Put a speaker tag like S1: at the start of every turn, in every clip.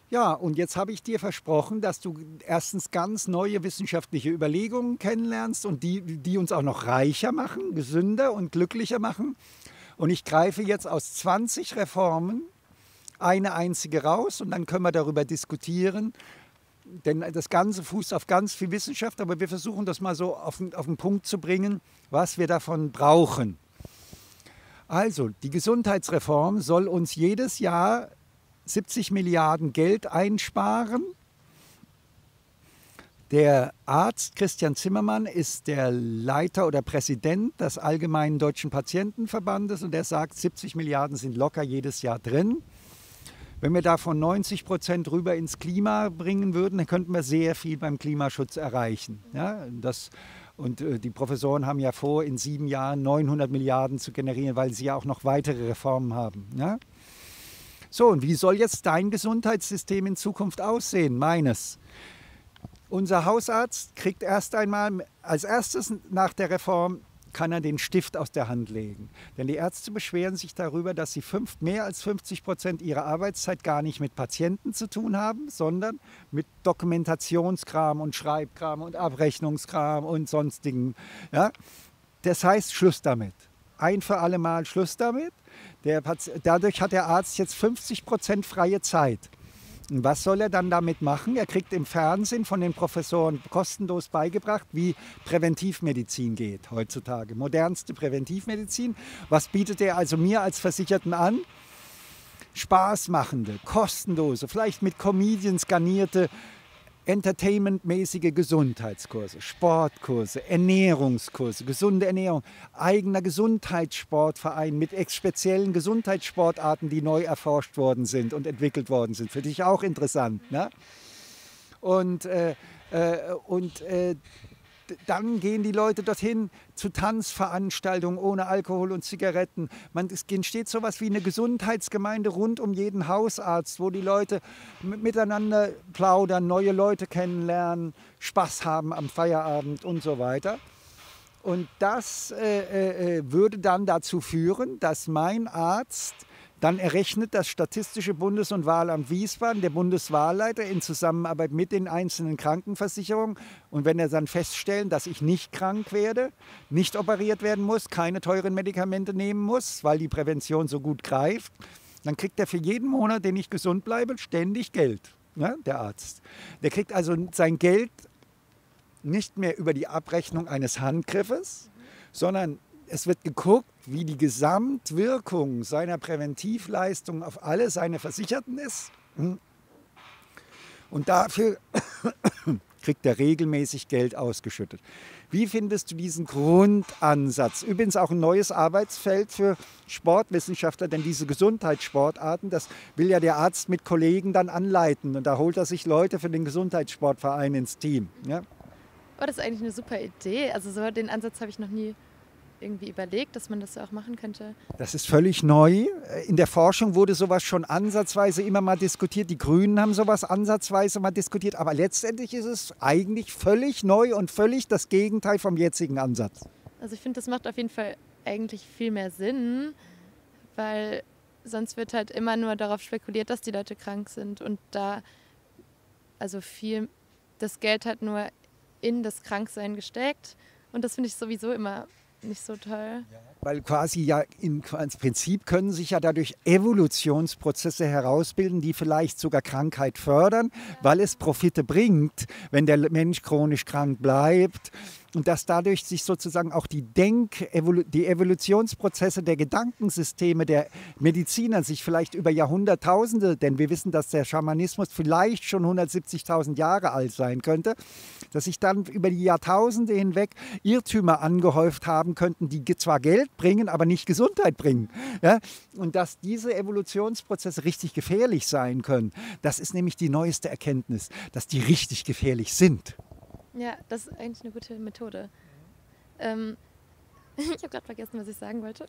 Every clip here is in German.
S1: Ja, und jetzt habe ich dir versprochen, dass du erstens ganz neue wissenschaftliche Überlegungen kennenlernst und die uns auch noch reicher machen, gesünder und glücklicher machen. Und ich greife jetzt aus 20 Reformen eine einzige raus und dann können wir darüber diskutieren. Denn das Ganze fußt auf ganz viel Wissenschaft, aber wir versuchen das mal so auf den Punkt zu bringen, was wir davon brauchen. Also, die Gesundheitsreform soll uns jedes Jahr 70 Milliarden Geld einsparen. Der Arzt Christian Zimmermann ist der Leiter oder Präsident des Allgemeinen Deutschen Patientenverbandes und der sagt, 70 Milliarden sind locker jedes Jahr drin. Wenn wir davon 90% rüber ins Klima bringen würden, dann könnten wir sehr viel beim Klimaschutz erreichen. Ja, die Professoren haben ja vor, in 7 Jahren 900 Milliarden zu generieren, weil sie ja auch noch weitere Reformen haben. Ja? So, und wie soll jetzt dein Gesundheitssystem in Zukunft aussehen? Meines. Unser Hausarzt kriegt erst einmal, als erstes nach der Reform, kann er den Stift aus der Hand legen. Denn die Ärzte beschweren sich darüber, dass sie mehr als 50% ihrer Arbeitszeit gar nicht mit Patienten zu tun haben, sondern mit Dokumentationskram und Schreibkram und Abrechnungskram und sonstigen. Ja? Das heißt, Schluss damit. Ein für alle Mal Schluss damit. Dadurch hat der Arzt jetzt 50% freie Zeit. Und was soll er dann damit machen? Er kriegt im Fernsehen von den Professoren kostenlos beigebracht, wie Präventivmedizin geht heutzutage. Modernste Präventivmedizin. Was bietet er also mir als Versicherten an? Spaßmachende, kostenlose, vielleicht mit Comedians garnierte, entertainmentmäßige Gesundheitskurse, Sportkurse, Ernährungskurse, gesunde Ernährung, eigener Gesundheitssportverein mit speziellen Gesundheitssportarten, die neu erforscht worden sind und entwickelt worden sind. Für dich auch interessant. Ne? Und dann gehen die Leute dorthin zu Tanzveranstaltungen ohne Alkohol und Zigaretten. Es entsteht sowas wie eine Gesundheitsgemeinde rund um jeden Hausarzt, wo die Leute miteinander plaudern, neue Leute kennenlernen, Spaß haben am Feierabend und so weiter. Und das würde dann dazu führen, dass mein Arzt dann errechnet das Statistische Bundes- und Wahlamt Wiesbaden, der Bundeswahlleiter in Zusammenarbeit mit den einzelnen Krankenversicherungen. Und wenn er dann feststellen, dass ich nicht krank werde, nicht operiert werden muss, keine teuren Medikamente nehmen muss, weil die Prävention so gut greift, dann kriegt er für jeden Monat, den ich gesund bleibe, ständig Geld, ne, der Arzt. Der kriegt also sein Geld nicht mehr über die Abrechnung eines Handgriffes, sondern es wird geguckt, wie die Gesamtwirkung seiner Präventivleistung auf alle seine Versicherten ist. Und dafür kriegt er regelmäßig Geld ausgeschüttet. Wie findest du diesen Grundansatz? Übrigens auch ein neues Arbeitsfeld für Sportwissenschaftler, denn diese Gesundheitssportarten, das will ja der Arzt mit Kollegen dann anleiten. Und da holt er sich Leute für den Gesundheitssportverein ins Team. Ja?
S2: Oh, das ist eigentlich eine super Idee. Also so den Ansatz habe ich noch nie irgendwie überlegt, dass man das auch machen könnte.
S1: Das ist völlig neu. In der Forschung wurde sowas schon ansatzweise immer mal diskutiert. Die Grünen haben sowas ansatzweise mal diskutiert. Aber letztendlich ist es eigentlich völlig neu und völlig das Gegenteil vom jetzigen Ansatz.
S2: Also ich finde, das macht auf jeden Fall eigentlich viel mehr Sinn, weil sonst wird halt immer nur darauf spekuliert, dass die Leute krank sind und da also viel das Geld hat nur in das Kranksein gesteckt und das finde ich sowieso immer nicht so toll.
S1: Weil quasi ja im Prinzip können sich ja dadurch Evolutionsprozesse herausbilden, die vielleicht sogar Krankheit fördern, weil es Profite bringt, wenn der Mensch chronisch krank bleibt. Und dass dadurch sich sozusagen auch die Evolutionsprozesse der Gedankensysteme der Mediziner sich vielleicht über Jahrhunderttausende, denn wir wissen, dass der Schamanismus vielleicht schon 170.000 Jahre alt sein könnte, dass sich dann über die Jahrtausende hinweg Irrtümer angehäuft haben könnten, die zwar Geld bringen, aber nicht Gesundheit bringen. Ja? Und dass diese Evolutionsprozesse richtig gefährlich sein können, das ist nämlich die neueste Erkenntnis, dass die richtig gefährlich sind.
S2: Ja, das ist eigentlich eine gute Methode. Ich habe gerade vergessen, was ich sagen wollte.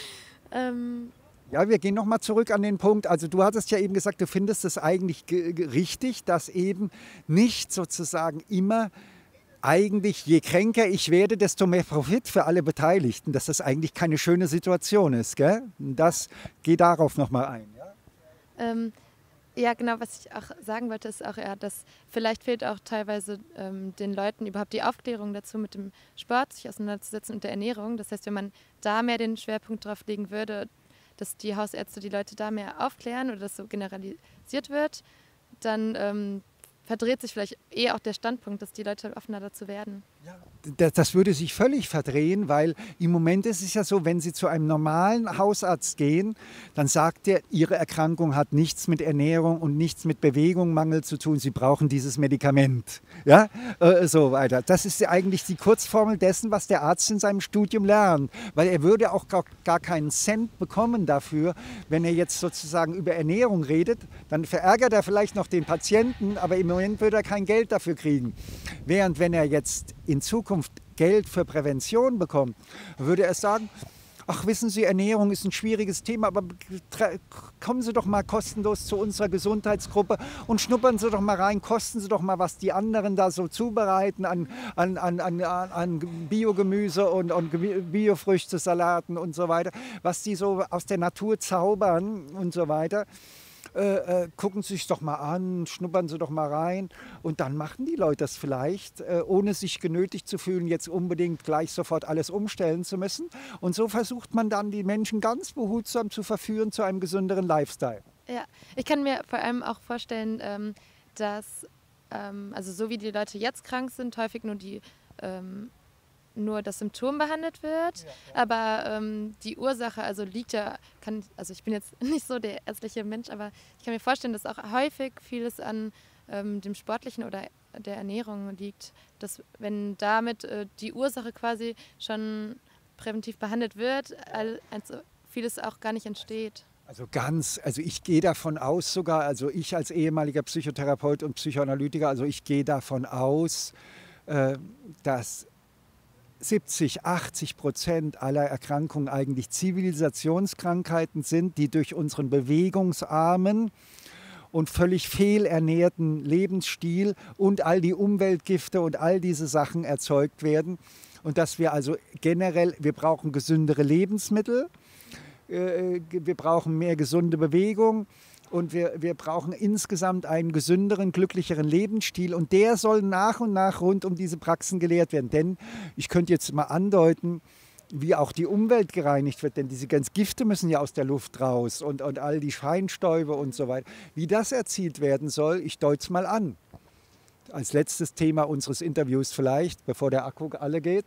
S1: Ja, wir gehen nochmal zurück an den Punkt. Also du hattest ja eben gesagt, du findest es eigentlich richtig, dass eben nicht sozusagen immer eigentlich, je kränker ich werde, desto mehr Profit für alle Beteiligten, dass das eigentlich keine schöne Situation ist. Gell? Das geht darauf nochmal ein. Ja?
S2: Ja, genau, was ich auch sagen wollte, ist auch, dass vielleicht fehlt auch teilweise den Leuten überhaupt die Aufklärung dazu, mit dem Sport sich auseinanderzusetzen und der Ernährung. Das heißt, wenn man da mehr den Schwerpunkt drauf legen würde, dass die Hausärzte die Leute da mehr aufklären oder das so generalisiert wird, dann verdreht sich vielleicht auch der Standpunkt, dass die Leute offener dazu werden.
S1: Das würde sich völlig verdrehen, weil im Moment ist es ja so, wenn Sie zu einem normalen Hausarzt gehen, dann sagt er, Ihre Erkrankung hat nichts mit Ernährung und nichts mit Bewegungsmangel zu tun, Sie brauchen dieses Medikament. Ja, so weiter. Das ist ja eigentlich die Kurzformel dessen, was der Arzt in seinem Studium lernt, weil er würde auch gar keinen Cent bekommen dafür, wenn er jetzt sozusagen über Ernährung redet, dann verärgert er vielleicht noch den Patienten, aber im Moment würde er kein Geld dafür kriegen. Während wenn er jetzt in Zukunft Geld für Prävention bekommt, würde er sagen, ach wissen Sie, Ernährung ist ein schwieriges Thema, aber kommen Sie doch mal kostenlos zu unserer Gesundheitsgruppe und schnuppern Sie doch mal rein, kosten Sie doch mal, was die anderen da so zubereiten an Biogemüse und Biofrüchte, Salaten und so weiter, was die so aus der Natur zaubern und so weiter. Gucken Sie sich doch mal an, schnuppern Sie doch mal rein und dann machen die Leute das vielleicht, ohne sich genötigt zu fühlen, jetzt unbedingt gleich sofort alles umstellen zu müssen. Und so versucht man dann, die Menschen ganz behutsam zu verführen zu einem gesünderen Lifestyle.
S2: Ja, ich kann mir vor allem auch vorstellen, dass, also so wie die Leute jetzt krank sind, häufig nur das Symptom behandelt wird, aber die Ursache, also liegt also ich bin jetzt nicht so der ärztliche Mensch, aber ich kann mir vorstellen, dass auch häufig vieles an dem Sportlichen oder der Ernährung liegt, dass wenn damit die Ursache quasi schon präventiv behandelt wird, also vieles auch gar nicht entsteht.
S1: Also ich gehe davon aus sogar, also ich als ehemaliger Psychotherapeut und Psychoanalytiker, also ich gehe davon aus, dass 70-80% aller Erkrankungen eigentlich Zivilisationskrankheiten sind, die durch unseren bewegungsarmen und völlig fehlernährten Lebensstil und all die Umweltgifte und all diese Sachen erzeugt werden. Und dass wir also generell, wir brauchen gesündere Lebensmittel, wir brauchen mehr gesunde Bewegung. Und wir brauchen insgesamt einen gesünderen, glücklicheren Lebensstil. Und der soll nach und nach rund um diese Praxen gelehrt werden. Denn ich könnte jetzt mal andeuten, wie auch die Umwelt gereinigt wird. Denn diese ganzen Gifte müssen ja aus der Luft raus und all die Feinstäube und so weiter. Wie das erzielt werden soll, ich deute es mal an. Als letztes Thema unseres Interviews vielleicht, bevor der Akku alle geht.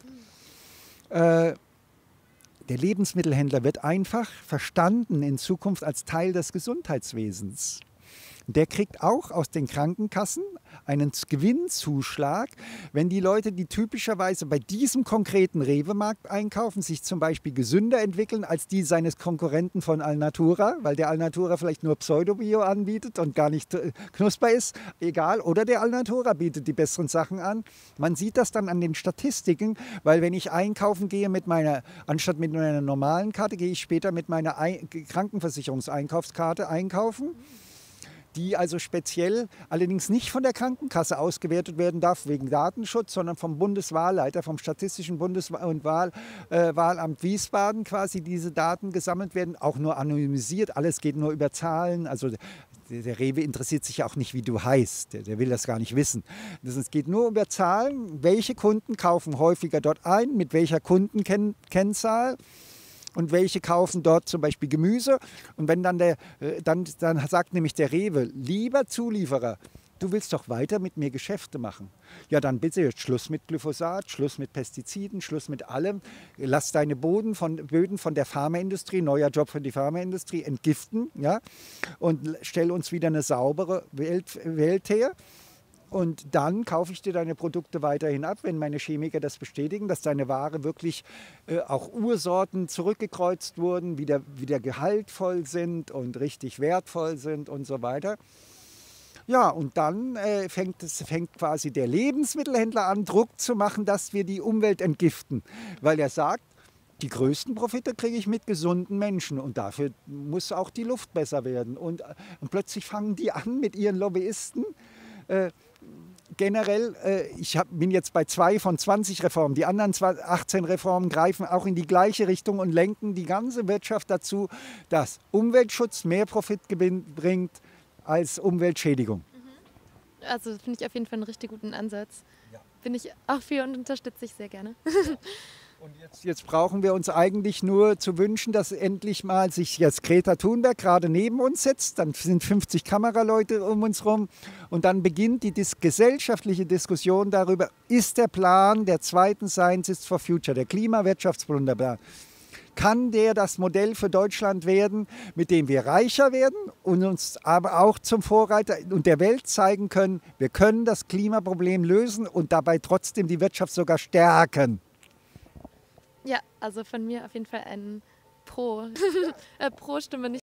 S1: Der Lebensmittelhändler wird einfach verstanden in Zukunft als Teil des Gesundheitswesens. Der kriegt auch aus den Krankenkassen einen Gewinnzuschlag, wenn die Leute, die typischerweise bei diesem konkreten Rewe-Markt einkaufen, sich zum Beispiel gesünder entwickeln als die seines Konkurrenten von Alnatura, weil der Alnatura vielleicht nur Pseudobio anbietet und gar nicht knusper ist, egal, oder der Alnatura bietet die besseren Sachen an. Man sieht das dann an den Statistiken, weil wenn ich einkaufen gehe anstatt mit meiner normalen Karte, gehe ich später mit meiner Krankenversicherungseinkaufskarte einkaufen, die also speziell allerdings nicht von der Krankenkasse ausgewertet werden darf wegen Datenschutz, sondern vom Bundeswahlleiter, vom Statistischen und Wahlamt Wiesbaden quasi diese Daten gesammelt werden, auch nur anonymisiert, alles geht nur über Zahlen, also der Rewe interessiert sich ja auch nicht, wie du heißt, der will das gar nicht wissen. Es geht nur über Zahlen, welche Kunden kaufen häufiger dort ein, mit welcher Kundenkennzahl. Und welche kaufen dort zum Beispiel Gemüse. Und wenn dann sagt nämlich der Rewe, lieber Zulieferer, du willst doch weiter mit mir Geschäfte machen. Ja, dann bitte jetzt Schluss mit Glyphosat, Schluss mit Pestiziden, Schluss mit allem. Lass deine Böden von der Pharmaindustrie, neuer Job für die Pharmaindustrie, entgiften, ja? Und stell uns wieder eine saubere Welt her. Und dann kaufe ich dir deine Produkte weiterhin ab, wenn meine Chemiker das bestätigen, dass deine Ware wirklich auch Ursorten zurückgekreuzt wurden, wieder gehaltvoll sind und richtig wertvoll sind und so weiter. Ja, und dann fängt quasi der Lebensmittelhändler an, Druck zu machen, dass wir die Umwelt entgiften, weil er sagt, die größten Profite kriege ich mit gesunden Menschen und dafür muss auch die Luft besser werden. Und plötzlich fangen die an mit ihren Lobbyisten, generell, bin jetzt bei 2 von 20 Reformen. Die anderen 18 Reformen greifen auch in die gleiche Richtung und lenken die ganze Wirtschaft dazu, dass Umweltschutz mehr Profit bringt als Umweltschädigung.
S2: Also finde ich auf jeden Fall einen richtig guten Ansatz.
S1: Ja.
S2: Bin ich auch für und unterstütze ich sehr gerne.
S1: Und jetzt brauchen wir uns eigentlich nur zu wünschen, dass endlich mal sich jetzt Greta Thunberg gerade neben uns setzt. Dann sind 50 Kameraleute um uns rum. Und dann beginnt die gesellschaftliche Diskussion darüber, ist der Plan der zweiten Scientists for Future, der Klimawirtschaftsplan, kann der das Modell für Deutschland werden, mit dem wir reicher werden und uns aber auch zum Vorreiter und der Welt zeigen können, wir können das Klimaproblem lösen und dabei trotzdem die Wirtschaft sogar stärken.
S2: Ja, also von mir auf jeden Fall ein Pro-Stimme, nicht